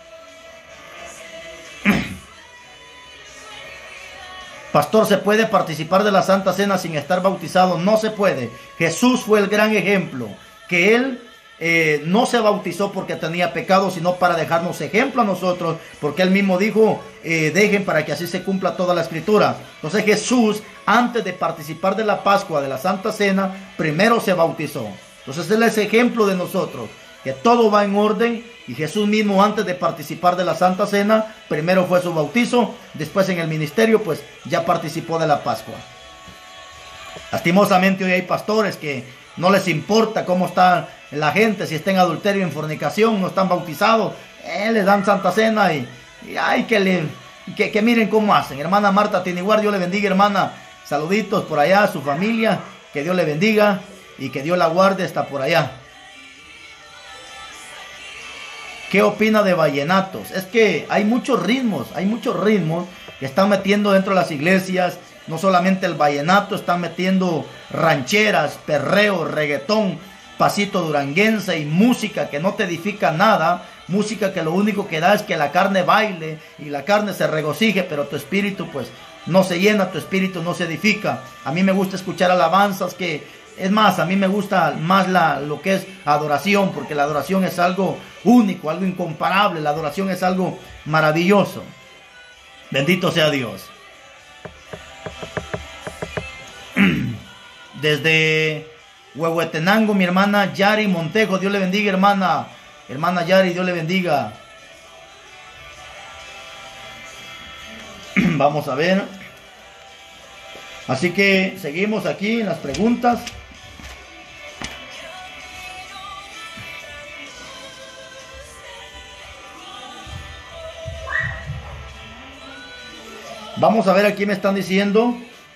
Pastor, ¿se puede participar de la Santa Cena sin estar bautizado? No se puede. Jesús fue el gran ejemplo, que él eh, no se bautizó porque tenía pecado, sino para dejarnos ejemplo a nosotros, porque él mismo dijo, eh, dejen para que así se cumpla toda la escritura. Entonces Jesús, antes de participar de la Pascua, de la Santa Cena, primero se bautizó. Entonces él es ejemplo de nosotros, que todo va en orden, y Jesús mismo antes de participar de la Santa Cena, primero fue su bautizo, después en el ministerio pues ya participó de la Pascua. Lastimosamente hoy hay pastores que no les importa cómo está la gente, si está en adulterio, en fornicación, no están bautizados, eh, les dan Santa Cena y, y ay, que, le, que, que miren cómo hacen. Hermana Marta Tiniguar, Dios le bendiga, hermana, saluditos por allá a su familia, que Dios le bendiga y que Dios la guarde hasta por allá. ¿Qué opina de vallenatos? Es que hay muchos ritmos, hay muchos ritmos que están metiendo dentro de las iglesias. No solamente el vallenato, están metiendo rancheras, perreo, reggaetón, pasito duranguense y música que no te edifica nada. Música que lo único que da es que la carne baile y la carne se regocije, pero tu espíritu pues no se llena, tu espíritu no se edifica. A mí me gusta escuchar alabanzas que... Es más, a mí me gusta más la, lo que es adoración, porque la adoración es algo único, algo incomparable. La adoración es algo maravilloso. Bendito sea Dios. Desde Huehuetenango, mi hermana Yari Montejo, Dios le bendiga, hermana. Hermana Yari, Dios le bendiga. Vamos a ver. Así que seguimos aquí en las preguntas. Vamos a ver, aquí me están diciendo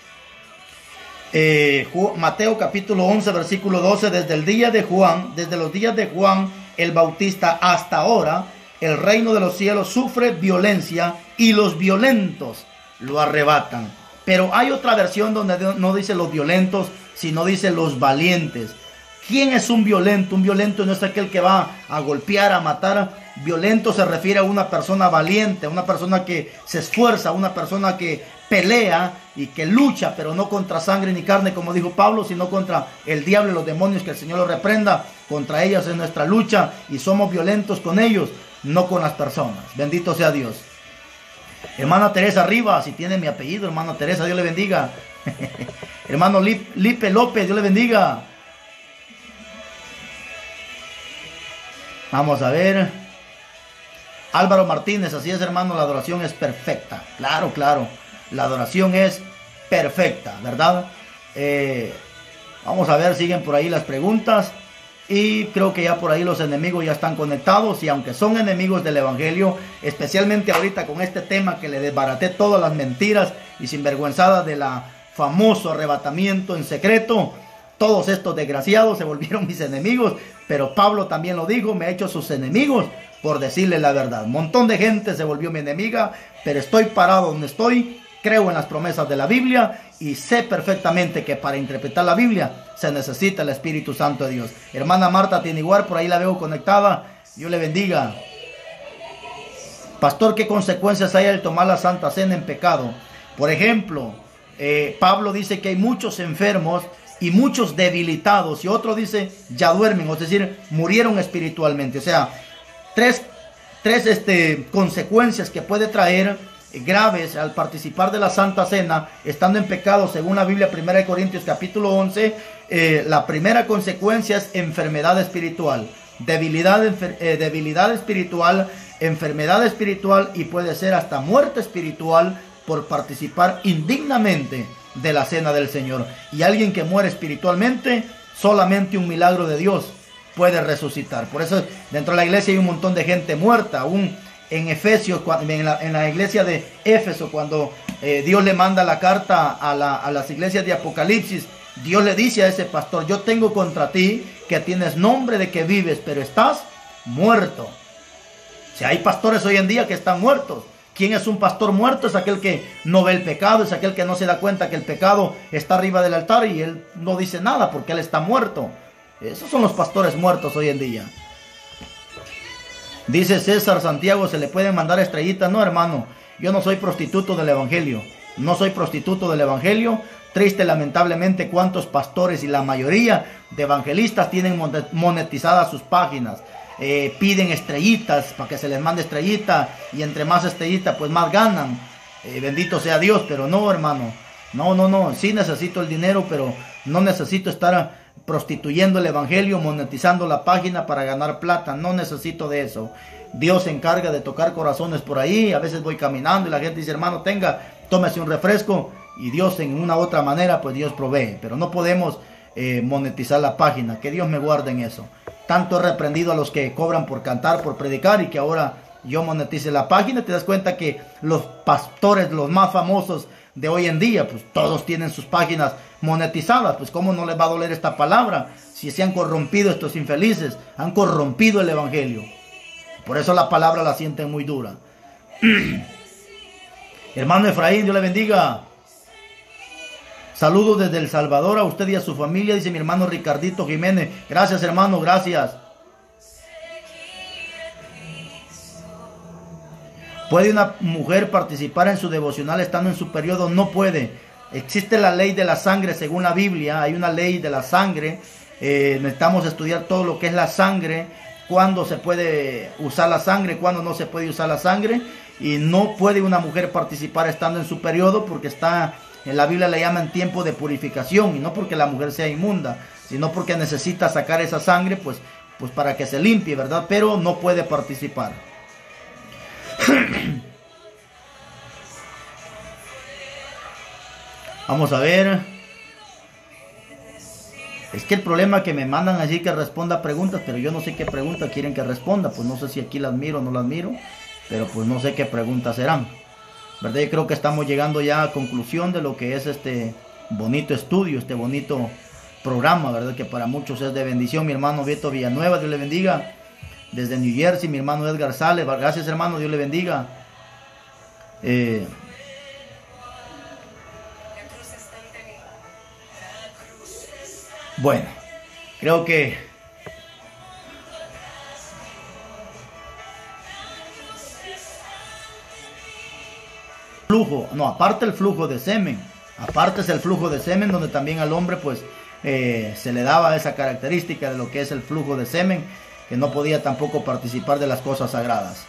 eh, Mateo capítulo once versículo doce. Desde el día de Juan, desde los días de Juan el Bautista hasta ahora, el reino de los cielos sufre violencia y los violentos lo arrebatan. Pero hay otra versión donde no dice los violentos, sino dice los valientes. ¿Quién es un violento? Un violento no es aquel que va a golpear, a matar. Violento se refiere a una persona valiente, a una persona que se esfuerza, a una persona que pelea y que lucha, pero no contra sangre ni carne, como dijo Pablo, sino contra el diablo y los demonios, que el Señor los reprenda. Contra ellos es nuestra lucha y somos violentos con ellos, no con las personas. Bendito sea Dios. Hermana Teresa Rivas, si tiene mi apellido, hermana Teresa, Dios le bendiga. Hermano Lipe López, Dios le bendiga. Vamos a ver. Álvaro Martínez, así es, hermano, la adoración es perfecta. Claro, claro, la adoración es perfecta, ¿verdad? Eh, vamos a ver, siguen por ahí las preguntas. Y creo que ya por ahí los enemigos ya están conectados. Y aunque son enemigos del evangelio, especialmente ahorita con este tema que le desbaraté todas las mentiras y sinvergüenzadas de la famoso arrebatamiento en secreto, todos estos desgraciados se volvieron mis enemigos. Pero Pablo también lo dijo, me ha hecho sus enemigos por decirle la verdad. Un montón de gente se volvió mi enemiga, pero estoy parado donde estoy. Creo en las promesas de la Biblia y sé perfectamente que para interpretar la Biblia se necesita el Espíritu Santo de Dios. Hermana Marta Tiniguar, por ahí la veo conectada. Dios le bendiga. Pastor, ¿qué consecuencias hay al tomar la Santa Cena en pecado? Por ejemplo, eh, Pablo dice que hay muchos enfermos y muchos debilitados, y otro dice ya duermen, es decir, murieron espiritualmente. O sea, tres, tres este, consecuencias que puede traer graves al participar de la Santa Cena estando en pecado, según la Biblia. Primera de Corintios capítulo once, eh, la primera consecuencia es enfermedad espiritual, debilidad, enfer eh, debilidad espiritual, enfermedad espiritual, y puede ser hasta muerte espiritual por participar indignamente de la cena del Señor. Y alguien que muere espiritualmente, solamente un milagro de Dios puede resucitar. Por eso dentro de la iglesia hay un montón de gente muerta. Aún en Efesios, en la, en la iglesia de Éfeso, cuando eh, Dios le manda la carta a, la, a las iglesias de Apocalipsis, Dios le dice a ese pastor: yo tengo contra ti que tienes nombre de que vives, pero estás muerto. Si hay pastores hoy en día que están muertos. ¿Quién es un pastor muerto? Es aquel que no ve el pecado, es aquel que no se da cuenta que el pecado está arriba del altar y él no dice nada porque él está muerto. Esos son los pastores muertos hoy en día. Dice César Santiago, ¿se le pueden mandar estrellitas? No, hermano, yo no soy prostituto del evangelio. No soy prostituto del evangelio. Triste, lamentablemente, cuántos pastores y la mayoría de evangelistas tienen monetizadas sus páginas. Eh, piden estrellitas para que se les mande estrellita, y entre más estrellitas pues más ganan. Eh, bendito sea Dios, pero no, hermano, no, no, no, sí necesito el dinero, pero no necesito estar prostituyendo el evangelio, monetizando la página para ganar plata. No necesito de eso. Dios se encarga de tocar corazones por ahí. A veces voy caminando y la gente dice, hermano, tenga, tómese un refresco, y Dios en una u otra manera pues Dios provee, pero no podemos eh, monetizar la página. Que Dios me guarde en eso. Tanto he reprendido a los que cobran por cantar, por predicar, y que ahora yo monetice la página. Te das cuenta que los pastores, los más famosos de hoy en día, pues todos tienen sus páginas monetizadas. Pues cómo no les va a doler esta palabra si se han corrompido estos infelices, han corrompido el evangelio. Por eso la palabra la sienten muy dura. Hermano Efraín, Dios le bendiga. Saludos desde El Salvador a usted y a su familia, dice mi hermano Ricardito Jiménez. Gracias, hermano, gracias. ¿Puede una mujer participar en su devocional estando en su periodo? No puede. Existe la ley de la sangre según la Biblia. Hay una ley de la sangre. Eh, necesitamos estudiar todo lo que es la sangre. Cuándo se puede usar la sangre, cuándo no se puede usar la sangre. Y no puede una mujer participar estando en su periodo porque está... En la Biblia le llaman tiempo de purificación, y no porque la mujer sea inmunda, sino porque necesita sacar esa sangre, pues, pues para que se limpie, ¿verdad? Pero no puede participar. Vamos a ver. Es que el problema es que me mandan allí que responda preguntas, pero yo no sé qué preguntas quieren que responda. Pues no sé si aquí las miro o no las miro, pero pues no sé qué preguntas serán. ¿Verdad? Yo creo que estamos llegando ya a conclusión de lo que es este bonito estudio, este bonito programa, ¿verdad? Que para muchos es de bendición. Mi hermano Beto Villanueva, Dios le bendiga. Desde New Jersey, mi hermano Edgar Sales, gracias, hermano, Dios le bendiga. Eh, bueno, creo que flujo, no, aparte el flujo de semen, aparte es el flujo de semen, donde también al hombre pues eh, se le daba esa característica de lo que es el flujo de semen, que no podía tampoco participar de las cosas sagradas.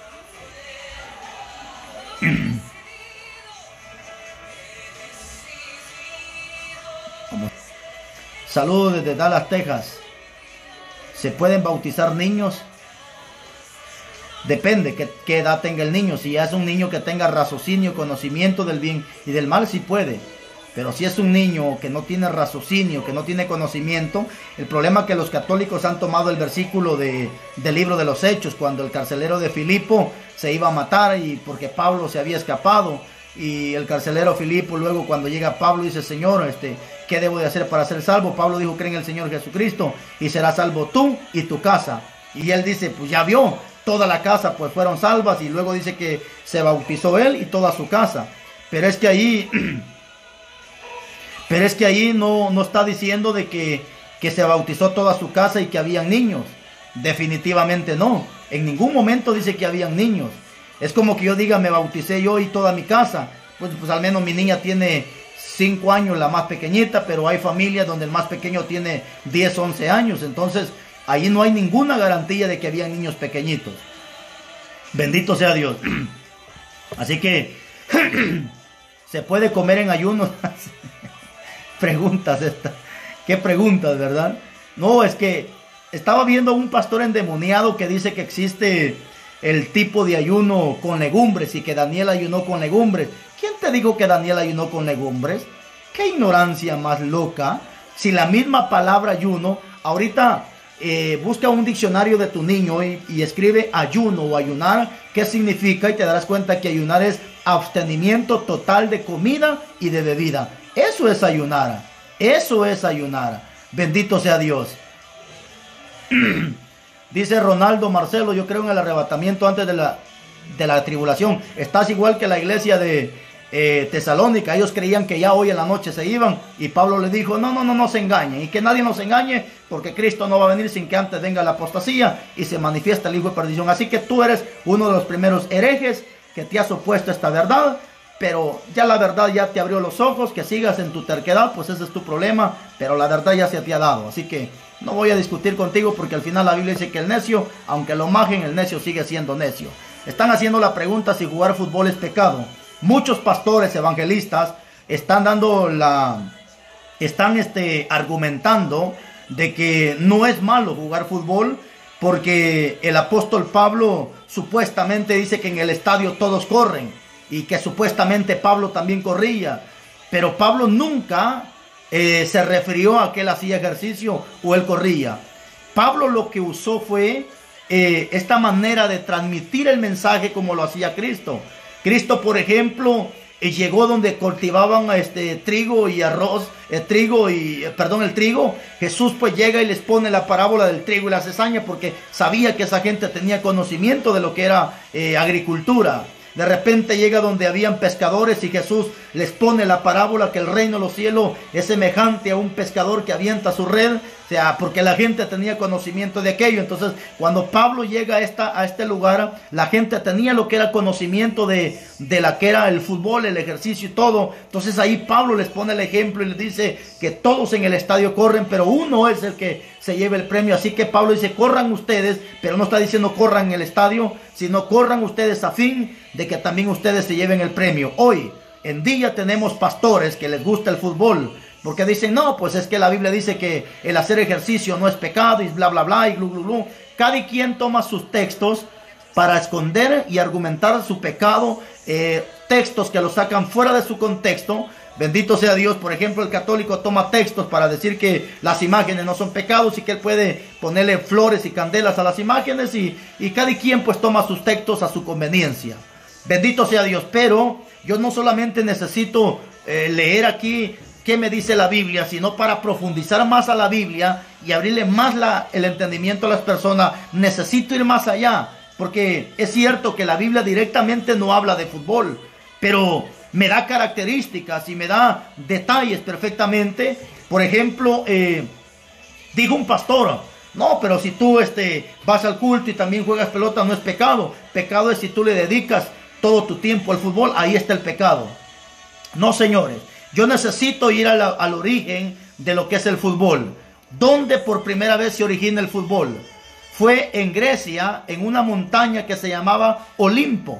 Saludos desde Dallas, Texas. ¿Se pueden bautizar niños? Depende qué, qué edad tenga el niño. Si ya es un niño que tenga raciocinio, conocimiento del bien y del mal, sí puede. Pero si es un niño que no tiene raciocinio, que no tiene conocimiento, el problema es que los católicos han tomado el versículo de, del libro de los Hechos, cuando el carcelero de Filipo se iba a matar y porque Pablo se había escapado. Y el carcelero Filipo luego cuando llega Pablo dice, Señor, este, ¿qué debo de hacer para ser salvo? Pablo dijo, cree en el Señor Jesucristo y serás salvo tú y tu casa. Y él dice, pues ya vio, toda la casa pues fueron salvas, y luego dice que se bautizó él y toda su casa. Pero es que ahí, pero es que ahí no, no está diciendo de que, que se bautizó toda su casa y que habían niños. Definitivamente no. En ningún momento dice que habían niños. Es como que yo diga, me bauticé yo y toda mi casa. Pues, pues al menos mi niña tiene cinco años, la más pequeñita, pero hay familias donde el más pequeño tiene diez, once años. Entonces, ahí no hay ninguna garantía de que habían niños pequeñitos. Bendito sea Dios. Así que, ¿se puede comer en ayuno? Preguntas estas. ¿Qué preguntas, verdad? No, es que estaba viendo un pastor endemoniado que dice que existe el tipo de ayuno con legumbres y que Daniel ayunó con legumbres. ¿Quién te dijo que Daniel ayunó con legumbres? ¡Qué ignorancia más loca! Si la misma palabra ayuno, ahorita eh, busca un diccionario de tu niño y, y escribe ayuno o ayunar, ¿qué significa? Y te darás cuenta que ayunar es abstenimiento total de comida y de bebida. Eso es ayunar. Eso es ayunar. Bendito sea Dios. Dice Ronaldo Marcelo, yo creo en el arrebatamiento antes de la, de la tribulación. Estás igual que la iglesia de eh, Tesalónica. Ellos creían que ya hoy en la noche se iban. Y Pablo les dijo, no, no, no, no se engañen. Y que nadie nos engañe, porque Cristo no va a venir sin que antes venga la apostasía y se manifiesta el hijo de perdición. Así que tú eres uno de los primeros herejes que te has opuesto a esta verdad. Pero ya la verdad ya te abrió los ojos. Que sigas en tu terquedad, pues ese es tu problema. Pero la verdad ya se te ha dado. Así que no voy a discutir contigo, porque al final la Biblia dice que el necio, aunque lo majen, el necio sigue siendo necio. Están haciendo la pregunta si jugar fútbol es pecado. Muchos pastores evangelistas están dando la... Están este, argumentando de que no es malo jugar fútbol, porque el apóstol Pablo supuestamente dice que en el estadio todos corren, y que supuestamente Pablo también corría. Pero Pablo nunca eh, se refirió a que él hacía ejercicio o él corría. Pablo lo que usó fue eh, esta manera de transmitir el mensaje como lo hacía Cristo. Cristo, por ejemplo, eh, llegó donde cultivaban este trigo y arroz, eh, trigo y, eh, perdón, el trigo. Jesús pues llega y les pone la parábola del trigo y la cizaña, porque sabía que esa gente tenía conocimiento de lo que era eh, agricultura. De repente llega donde habían pescadores y Jesús les pone la parábola que el reino de los cielos es semejante a un pescador que avienta su red, o sea, porque la gente tenía conocimiento de aquello. Entonces, cuando Pablo llega a, esta, a este lugar, la gente tenía lo que era conocimiento de, de la que era el fútbol, el ejercicio y todo. Entonces ahí Pablo les pone el ejemplo y les dice que todos en el estadio corren, pero uno es el que se lleva el premio. Así que Pablo dice, corran ustedes, pero no está diciendo corran en el estadio, sino corran ustedes a fin de que también ustedes se lleven el premio. Hoy en día tenemos pastores que les gusta el fútbol, porque dicen, no, pues es que la Biblia dice que el hacer ejercicio no es pecado y bla, bla, bla, y glu, glu, glu. Cada quien toma sus textos para esconder y argumentar su pecado, eh, textos que lo sacan fuera de su contexto. Bendito sea Dios. Por ejemplo, el católico toma textos para decir que las imágenes no son pecados y que él puede ponerle flores y candelas a las imágenes, y, y cada quien pues toma sus textos a su conveniencia. Bendito sea Dios. Pero yo no solamente necesito eh, leer aquí qué me dice la Biblia, sino para profundizar más a la Biblia y abrirle más la, el entendimiento a las personas, necesito ir más allá. Porque es cierto que la Biblia directamente no habla de fútbol, pero me da características y me da detalles perfectamente. Por ejemplo, eh, dijo un pastor, no, pero si tú este, vas al culto y también juegas pelota, no es pecado. Pecado es si tú le dedicas todo tu tiempo al fútbol, ahí está el pecado. No, señores, yo necesito ir a la, al origen de lo que es el fútbol. ¿Dónde por primera vez se origina el fútbol? Fue en Grecia, en una montaña que se llamaba Olimpo.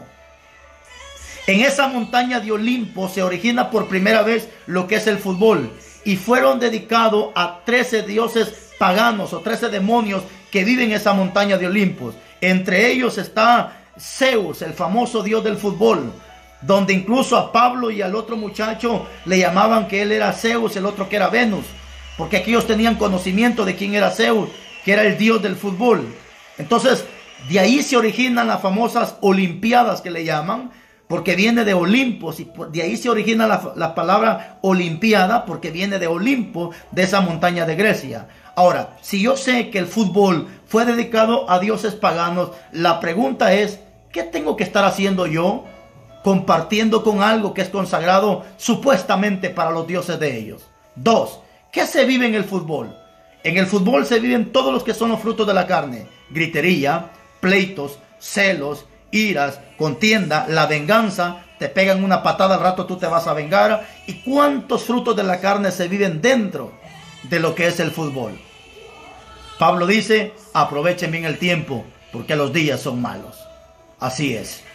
En esa montaña de Olimpo se origina por primera vez lo que es el fútbol. Y fueron dedicados a trece dioses paganos o trece demonios que viven en esa montaña de Olimpo. Entre ellos está Zeus, el famoso dios del fútbol, donde incluso a Pablo y al otro muchacho le llamaban que él era Zeus, el otro que era Venus, porque aquellos tenían conocimiento de quién era Zeus, que era el dios del fútbol. Entonces, de ahí se originan las famosas olimpiadas que le llaman, porque viene de Olimpo, y de ahí se origina la, la palabra olimpiada, porque viene de Olimpo, de esa montaña de Grecia. Ahora, si yo sé que el fútbol fue dedicado a dioses paganos, la pregunta es, ¿qué tengo que estar haciendo yo compartiendo con algo que es consagrado supuestamente para los dioses de ellos? Dos, ¿qué se vive en el fútbol? En el fútbol se viven todos los que son los frutos de la carne: gritería, pleitos, celos, iras, contienda, la venganza. Te pegan una patada, al rato tú te vas a vengar. ¿Y cuántos frutos de la carne se viven dentro de lo que es el fútbol? Pablo dice, aprovechen bien el tiempo, porque los días son malos. Así es.